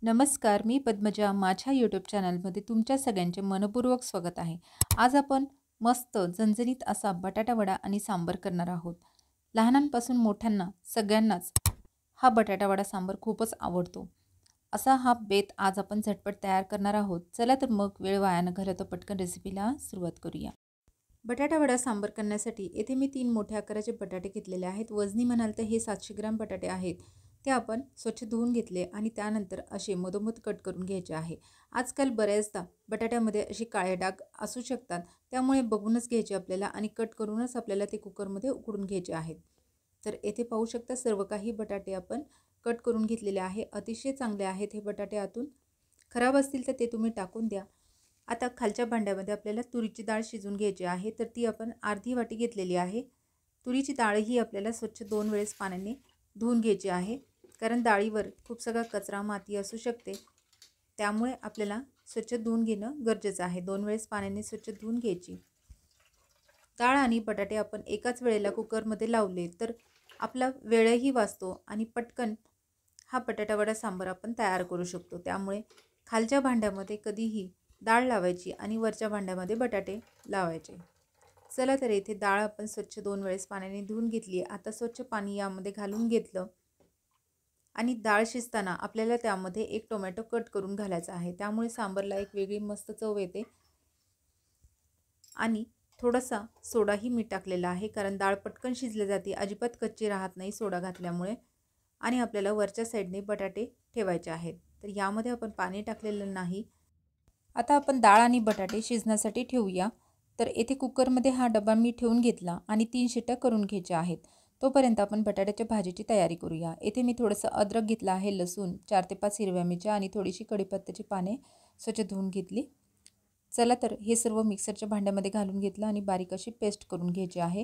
नमस्कार, मी पद्मजा. माझ्या यूट्यूब चॅनलमध्ये तुमच्या सगळ्यांचे मनपूर्वक स्वागत आहे. आज आपण मस्त झणझणीत असा बटाटा वडा आणि सांबार करणार आहोत. लहानांपासून मोठ्यांना सगळ्यांनाच हा बटाटा वडा सांबार खूपच आवडतो. असा हा बेत आज आपण झटपट तयार करणार आहोत. चला तर मग वेळ वाया न घालवता पटकन रेसिपीला सुरुवात करूया. बटाटा वडा सांबार करण्यासाठी येथे मी 3 मोठ्या आकाराचे बटाटे घेतलेले आहेत. वजनी म्हणाल तर हे 700 ग्रॅम बटाटे आहेत. ते आपण स्वच्छ धुवून घेतले आणि त्यानंतर असे मधोमध कट करून घ्यायचे आहे. आजकाल बऱ्याचदा बटाट्यामध्ये असे काळे डाग असू शकतात, त्यामुळे बघूनच घ्यायचे आपल्याला आणि कट करूनच आपल्याला ते कुकरमध्ये उकडून घ्यायचे आहेत. तर येथे पाहू शकता सर्व काही बटाटे आपण कट करून घेतलेले आहे. अतिशय चांगले आहेत हे बटाटे. आतून खराब असतील तर ते तुम्ही टाकून द्या. आता खालच्या भांड्यामध्ये आपल्याला तुरीची डाळ शिजवून घ्यायची आहे. तर ती आपण अर्धी वाटी घेतलेली आहे. तुरीची डाळही आपल्याला स्वच्छ 2 वेळेस पाण्याने धुवून घ्यायची आहे, कारण डाळीवर खूप सगळा कचरा माती असू शकते. त्यामुळे आपल्याला स्वच्छ धुवून घेणं गरजेचं आहे. 2 वेळेस पाण्याने स्वच्छ धुवून घ्यायची. डाळ आणि बटाटे आपण एकाच वेळेला कुकरमध्ये लावले तर आपला वेळही वाचतो आणि पटकन हा बटाटा वडा सांबार आपण तयार करू शकतो. त्यामुळे खालच्या भांड्यामध्ये कधीही डाळ लावायची आणि वरच्या भांड्यामध्ये बटाटे लावायचे. चला तर इथे डाळ आपण स्वच्छ 2 वेळेस पाण्याने धुवून घेतली. आता स्वच्छ पाणी यामध्ये घालून घेतलं आणि डाळ शिजताना आपल्याला त्यामध्ये 1 टोमॅटो कट करून घालायचा आहे. त्यामुळे सांबारला एक वेगळी मस्त चव येते. आणि थोडासा सोडाही मी टाकलेला आहे, कारण डाळ पटकन शिजली जाते, अजिबात कच्ची राहत नाही सोडा घातल्यामुळे. आणि आपल्याला वरच्या साईडने बटाटे ठेवायचे आहेत. तर यामध्ये आपण पाणी टाकलेलं नाही. आता आपण डाळ आणि बटाटे शिजण्यासाठी ठेवूया. तर येथे कुकरमध्ये हा डबा मी ठेवून घेतला आणि 3 शिट्ट्या करून घ्यायच्या आहेत. तोपर्यंत आपण बटाट्याच्या भाजीची तयारी करूया. येथे मी थोडंसं अद्रक घेतला आहे, लसूण, 4 ते 5 हिरव्या मिरच्या आणि थोडीशी कढीपत्त्याची पाने स्वच्छ धुवून घेतली. चला तर हे सर्व मिक्सरच्या भांड्यामध्ये घालून घेतलं आणि बारीक अशी पेस्ट करून घ्यायची आहे.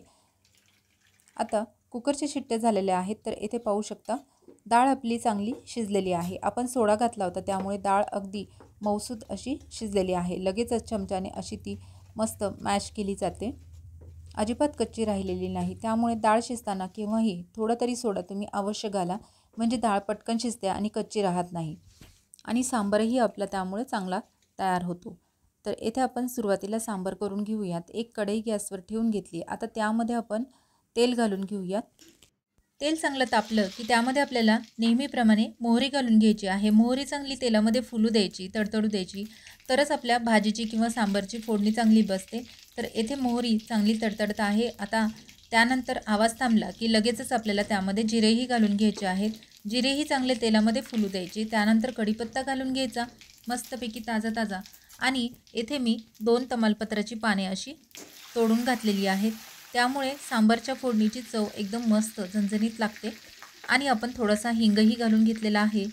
आता कुकरच्या शिट्ट्या झालेल्या आहेत. तर येथे पाहू शकता डाळ आपली चांगली शिजलेली आहे. आपण सोडा घातला होता, त्यामुळे डाळ अगदी मऊसूत अशी शिजलेली आहे. लगेचच चमच्याने अशी ती मस्त मॅश केली जाते, अजिबात कच्ची राहिलेली नाही. त्यामुळे डाळ शिजताना केव्हाही थोडा तरी सोडा तुम्ही अवश्य घाला, म्हणजे डाळ पटकन शिजते आणि कच्ची राहत नाही आणि सांबारही आपला त्यामुळे चांगला तयार होतो. तर येथे आपण सुरुवातीला सांबार करून घेऊयात. एक कढई गॅसवर ठेवून घेतली. आता त्यामध्ये आपण तेल घालून घेऊयात. तेल चांगलं तापलं की त्यामध्ये आपल्याला नेहमीप्रमाणे मोहरी घालून घ्यायची आहे. मोहरी चांगली तेलामध्ये फुलू द्यायची, तडतडू द्यायची, तरच आपल्या भाजीची किंवा सांबारची फोडणी चांगली बसते. तर येथे मोहरी चांगली तडतडत आहे. आता त्यानंतर आवाज थांबला की लगेचच आपल्याला त्यामध्ये जिरेही घालून घ्यायचे आहेत. जिरेही चांगले तेलामध्ये फुलू द्यायचे. त्यानंतर कढीपत्ता घालून घ्यायचा मस्तपैकी ताजा ताजा. आणि येथे मी 2 तमालपत्राची पाने अशी तोडून घातलेली आहेत. त्यामुळे सांबारच्या फोडणीची चव एकदम मस्त झणझणीत लागते. आणि आपण थोडासा हिंगही घालून घेतलेला आहे.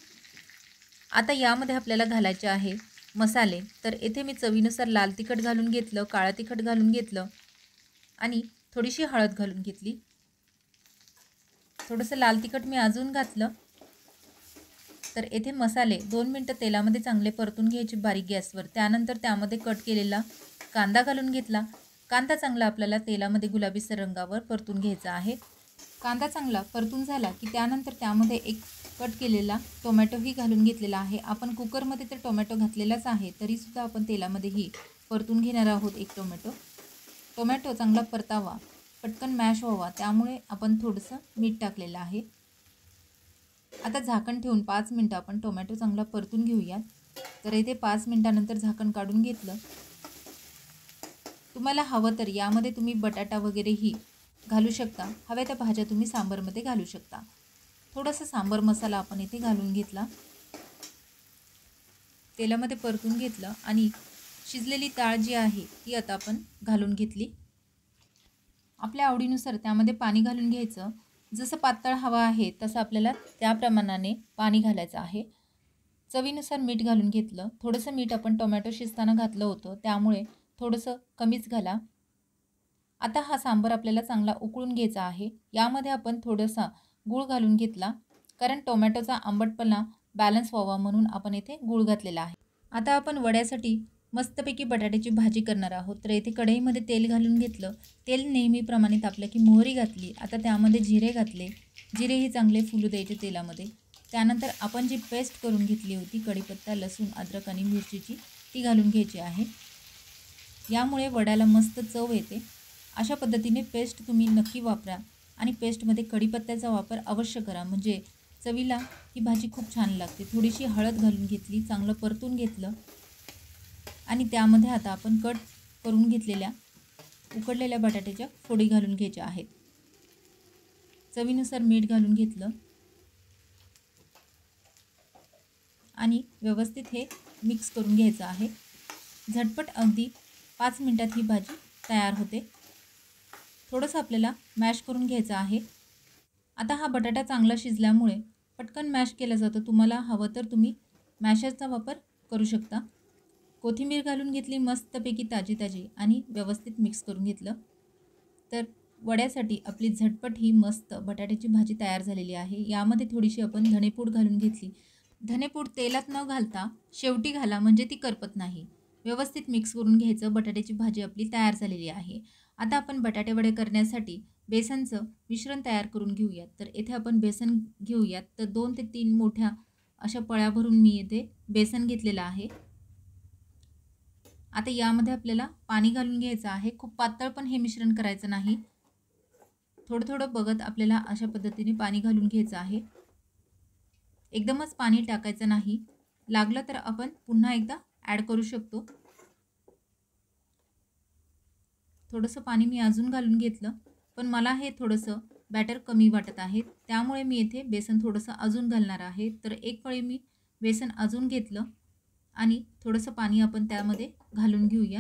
आता यामध्ये आपल्याला घालायचे आहे मसाले. तर येथे मी चवीनुसार लाल तिखट घालून घेतलं, काळं तिखट घालून घेतलं आणि थोडीशी हळद घालून घेतली. थोडंसं लाल तिखट मी अजून घातलं. तर येथे मसाले 2 मिनटं तेलामध्ये चांगले परतून घ्यायचे बारीक गॅसवर. त्यानंतर त्यामध्ये कट केलेला कांदा घालून घेतला. कांदा चांगला आपल्याला तेलामध्ये गुलाबीसर रंगावर परतून घ्यायचा आहे. कांदा चांगला परतून झाला की त्यानंतर त्यामध्ये एक कट केलेला टोमॅटोही घालून घेतलेला आहे. आपण कुकरमध्ये तर टोमॅटो घातलेलाच आहे, तरीसुद्धा आपण तेलामध्येही परतून घेणार आहोत एक टोमॅटो. टोमॅटो चांगला परतावा, पटकन मॅश व्हावा, त्यामुळे आपण थोडंसं मीठ टाकलेलं आहे. आता झाकण ठेवून 5 मिनटं आपण टोमॅटो चांगला परतून घेऊयात. तर इथे 5 मिनटानंतर झाकण काढून घेतलं. तुम्हाला हवं तर यामध्ये तुम्ही बटाटा वगैरेही घालू शकता. हव्या त्या भाज्या तुम्ही सांबारमध्ये घालू शकता. थोडासा सांबार मसाला आपण इथे घालून घेतला, तेलामध्ये परतून घेतलं आणि शिजलेली डाळ जी आहे ती आता आपण घालून घेतली. आपल्या आवडीनुसार त्यामध्ये पाणी घालून घ्यायचं. जसं पातळ हवा आहे तसं आपल्याला त्या प्रमाणाने पाणी घालायचं आहे. चवीनुसार मीठ घालून घेतलं. थोडंसं मीठ आपण टोमॅटो शिजताना घातलं होतं, त्यामुळे थोडंसं कमीच घाला. आता हा सांबार आपल्याला चांगला उकळून घ्यायचा आहे. यामध्ये आपण थोडासा गूळ घालून घेतला, कारण टोमॅटोचा आंबटपणा बॅलन्स व्हावा म्हणून आपण इथे गूळ घातलेला आहे. आता आपण वड्यासाठी मस्तपैकी बटाट्याची भाजी करणार आहोत. तर इथे कढईमध्ये तेल घालून घेतलं. तेल नेहमीप्रमाणे तापलं की मोहरी घातली. आता त्यामध्ये जिरे घातले. जिरेही चांगले फुलू द्यायचे तेलामध्ये. त्यानंतर आपण जी पेस्ट करून घेतली होती कढीपत्ता, लसूण, अद्रक आणि मिरचीची, ती घालून घ्यायची आहे। यामुळे वड्याला मस्त चव येते। अशा पद्धतीने पेस्ट तुम्ही नक्की वापरा आणि पेस्टमध्ये कढीपत्त्याचा वापर अवश्य करा, म्हणजे चवीला ही भाजी खूप छान लागते। थोडीशी हळद घालून घेतली, चांगलं परतून घेतलं आणि त्यामध्ये आता आपण कट करून घेतलेल्या उकडलेल्या बटाट्याच्या फोडी घालून घ्यायच्या आहेत। चवीनुसार मीठ घालून घेतलं आणि व्यवस्थित हे मिक्स करून घ्यायचं आहे। झटपट अगदी 5 मिनिटात ही भाजी तयार होते। थोडंसं आपल्याला मॅश करून घ्यायचं आहे। आता हा बटाटा चांगला शिजल्यामुळे पटकन मॅश केला जातो। तुम्हाला हवं तर तुम्ही मॅशरचा वापर करू शकता। कोथिंबीर घालून घेतली मस्तपैकी ताजी आणि व्यवस्थित मिक्स करून घेतलं। तर वड्यासाठी आपली झटपट ही मस्त बटाट्याची भाजी तयार झालेली आहे। यामध्ये थोडीशी आपण धनेपूड घालून घेतली। धनेपूड तेलात न घालता शेवटी घाला, म्हणजे ती करपत नाही। व्यवस्थित मिक्स करून घ्यायचं। बटाट्याची भाजी आपली तयार झालेली आहे। आता आपण बटाटे वडे करण्यासाठी बेसनचं मिश्रण तयार करून घेऊयात। तर इथे आपण बेसन घेऊयात। तर 2 ते 3 मोठ्या अशा पळ्या भरून मी इथे बेसन घेतलेलं आहे। आता यामध्ये आपल्याला पाणी घालून घ्यायचं आहे। खूप पातळ पण हे मिश्रण करायचं नाही, थोडं थोडं बघत आपल्याला अशा पद्धतीने पाणी घालून घ्यायचं आहे। एकदमच पाणी टाकायचं नाही, लागलं तर आपण पुन्हा एकदा ॲड करू शकतो। थोडंसं पाणी मी अजून घालून घेतलं, पण मला हे थोडंसं बॅटर कमी वाटत आहे, त्यामुळे मी इथे बेसन थोडंसं अजून घालणार आहे। तर एक पळी मी बेसन अजून घेतलं आणि थोडंसं पाणी आपण त्यामध्ये घालून घेऊया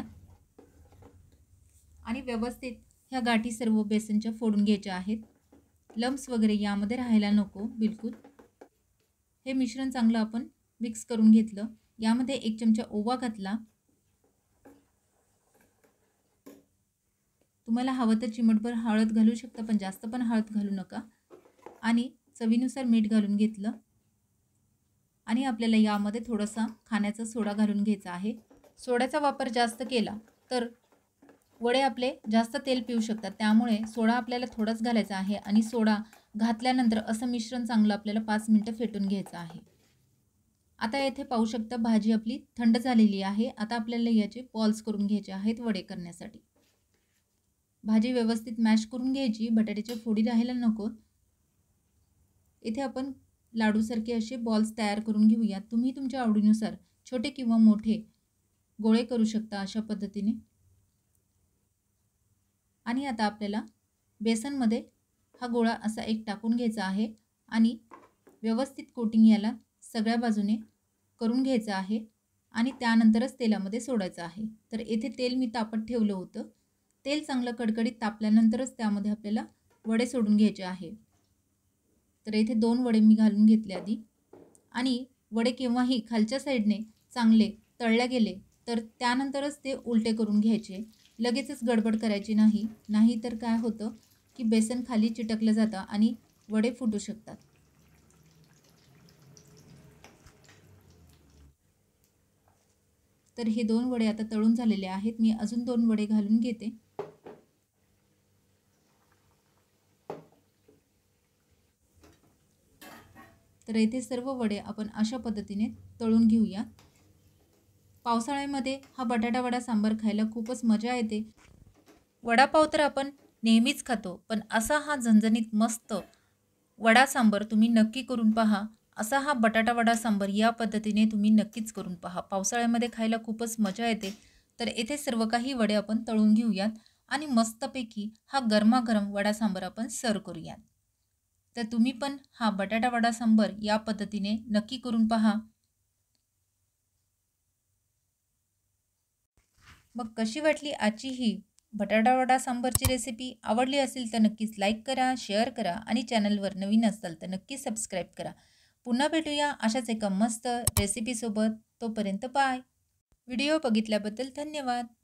आणि व्यवस्थित ह्या गाठी सर्व बेसनच्या फोडून घ्यायच्या आहेत। लम्स वगैरे यामध्ये राहायला नको बिलकुल। हे मिश्रण चांगलं आपण मिक्स करून घेतलं। यामध्ये 1 चमचा ओवा घातला। तुम्हाला हवं तर चिमटभर हळद घालू शकता, पण जास्त पण हळद घालू नका। आणि चवीनुसार मीठ घालून घेतलं आणि आपल्याला यामध्ये थोडासा खाण्याचा सोडा घालून घ्यायचा आहे। सोड्याचा वापर जास्त केला तर वडे आपले जास्त तेल पिऊ शकतात, त्यामुळे सोडा आपल्याला थोडाच घालायचा आहे आणि सोडा घातल्यानंतर असं मिश्रण चांगलं आपल्याला 5 मिनिटं फेटून घ्यायचं आहे। आता येथे पाहू शकता भाजी आपली थंड झालेली आहे। आता आपल्याला याचे बॉल्स करून घ्यायचे आहेत वडे करण्यासाठी। भाजी व्यवस्थित मॅश करून घ्यायची, बटाट्याच्या फोडी राहायला नको। इथे आपण लाडूसारखे असे बॉल्स तयार करून घेऊया। तुम्ही तुमच्या आवडीनुसार छोटे किंवा मोठे गोळे करू शकता अशा पद्धतीने। आणि आता आपल्याला बेसनमध्ये हा गोळा असा एक टाकून घ्यायचा आहे आणि व्यवस्थित कोटिंग याला सगळ्या बाजूने करून घ्यायचं आहे आणि त्यानंतरच तेलामध्ये सोडायचं आहे। तर येथे तेल मी तापत ठेवलं होतं। तेल चांगलं कडकडीत तापल्यानंतरच त्यामध्ये आपल्याला वडे सोडून घ्यायचे आहे। तर इथे 2 वडे मी घालून घेतले आधी आणि वडे केव्हाही खालच्या साईडने चांगले तळले गेले तर त्यानंतरच ते उलटे करून घ्यायचे। लगेचच गडबड करायची नाही, नाहीतर काय होतं की बेसन खाली चिटकलं जातं आणि वडे फुटू शकतात। तर हे 2 वडे आता तळून झालेले आहेत। मी अजून 2 वडे घालून घेते। तर इथे सर्व वडे आपण अशा पद्धतीने तळून घेऊया। पावसाळ्यामध्ये हा बटाटा वडा सांबार खायला खूपच मजा येते। वडापाव तर आपण नेहमीच खातो, पण असा हा झणझणीत मस्त वडा सांबार तुम्ही नक्की करून पहा। असा हा बटाटा वडा सांबार या पद्धतीने तुम्ही नक्कीच करून पहा। पावसाळ्यामध्ये खायला खूपच मजा येते। तर येथे सर्व काही वडे आपण तळून घेऊयात आणि मस्तपैकी हा गरमागरम वडा सांबार आपण सर्व करूयात। तर तुम्ही पण हा बटाटा वडा सांबार या पद्धतीने नक्की करून पहा। मग कशी वाटली आजची ही बटाटा वडा सांबारची रेसिपी? आवडली असेल तर नक्कीच लाईक करा, शेअर करा आणि चॅनलवर नवीन असाल तर नक्की सबस्क्राईब करा। पुन्हा भेटूया अशाच एका मस्त रेसिपीसोबत। तोपर्यंत बाय। व्हिडिओ बघितल्याबद्दल धन्यवाद।